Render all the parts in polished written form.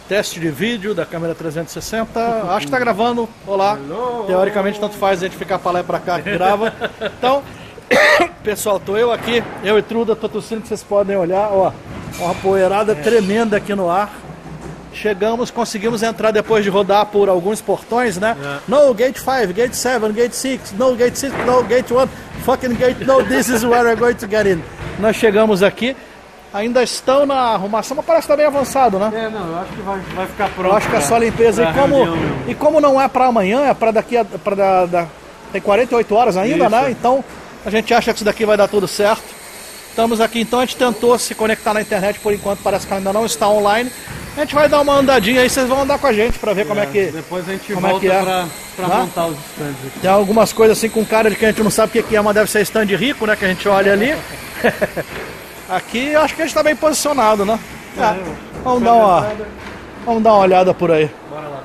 Teste de vídeo da câmera 360. Acho que tá gravando. Olá. Teoricamente tanto faz a gente ficar pra lá e pra cá que grava. Então, pessoal, tô eu aqui, eu e Truda, tô tossindo que vocês podem olhar, ó. Uma poeirada tremenda aqui no ar. Chegamos, conseguimos entrar depois de rodar por alguns portões, né? No, gate 5, gate 7, gate 6, no, gate 6, no, gate 1, fucking gate, no, this is where we're going to get in. Nós chegamos aqui, ainda estão na arrumação, mas parece que tá bem avançado, né? É, não, eu acho que vai ficar pronto. Eu acho que é só limpeza. E como não é pra amanhã, é pra daqui a... tem 48 horas ainda, isso, né? Então a gente acha que isso daqui vai dar tudo certo. Estamos aqui, então a gente tentou se conectar na internet, por enquanto parece que ainda não está online. A gente vai dar uma andadinha aí, vocês vão andar com a gente pra ver como é que... Depois a gente volta pra montar os stands aqui. Tem algumas coisas assim com cara de que a gente não sabe o que é, mas deve ser stand rico, né? Que a gente olha ali. Aqui acho que a gente tá bem posicionado, né? Vamos dar uma olhada por aí. Bora lá.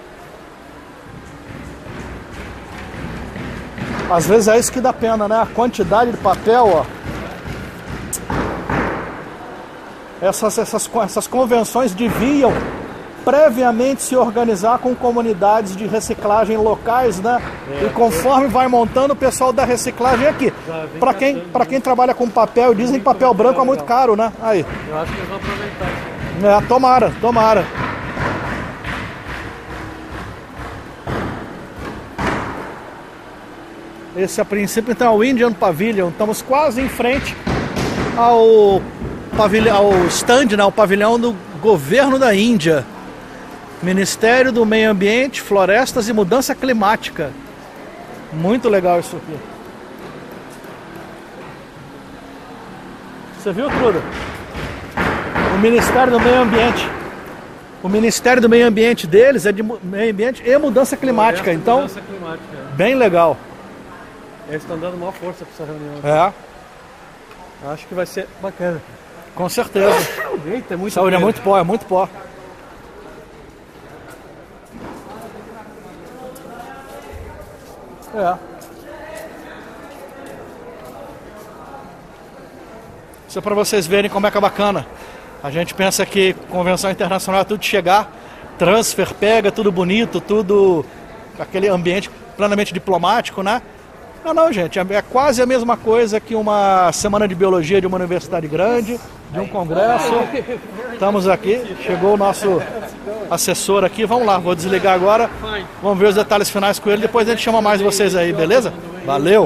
Às vezes é isso que dá pena, né? A quantidade de papel, ó. Essas convenções deviam previamente se organizar com comunidades de reciclagem locais, né? E conforme vai montando, o pessoal da reciclagem aqui. Para quem trabalha com papel, dizem que papel branco é muito caro, né? Aí. Eu acho que eles vão aproveitar isso. Tomara. Esse a princípio então é o Indian Pavilion. Estamos quase em frente ao stand, né, o pavilhão do governo da Índia. Ministério do Meio Ambiente, Florestas e Mudança Climática. Muito legal isso aqui. Você viu, Truda? O Ministério do Meio Ambiente. O Ministério do Meio Ambiente deles é de Meio Ambiente e Mudança Climática. Então, mudança climática, bem legal. Eles estão dando maior força para essa reunião. É. Acho que vai ser bacana. Com certeza. Eita, muito saúde, é muito pó. É. Isso é para vocês verem como é que é bacana. A gente pensa que convenção internacional é tudo de chegar, transfer, pega, tudo bonito, tudo aquele ambiente plenamente diplomático, né? Não, gente, é quase a mesma coisa que uma semana de biologia de uma universidade grande, de um congresso. Estamos aqui, chegou o nosso assessor aqui, vamos lá, vou desligar agora, vamos ver os detalhes finais com ele, depois a gente chama mais vocês aí, beleza? Valeu!